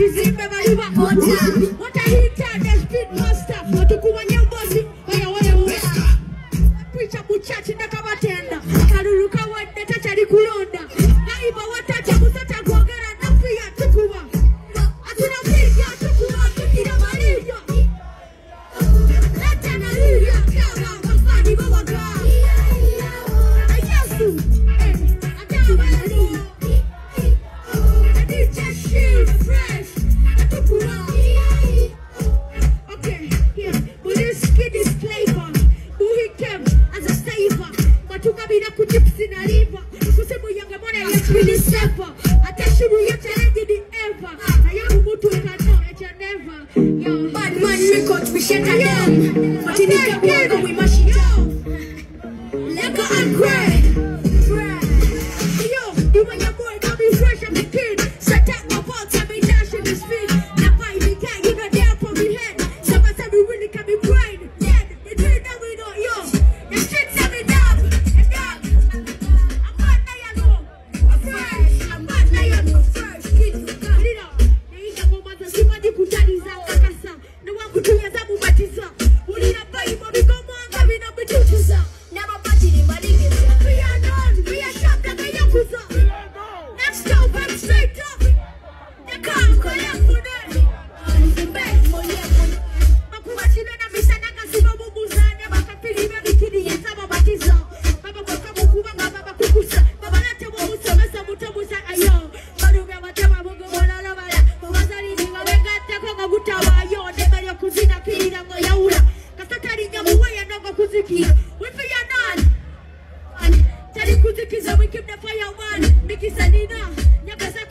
bizimbe baliba what I hit the speed master watukumanya mbozi waya preacher muchachi nakabatenda karuruka wadde tachali kulonda naiba watacha musata kuongera nafia tukuba atina fiya tukuba tukira malivyo natana liya kawa wafani bawaga ayasu we keep the fire on. Mickey Sanina,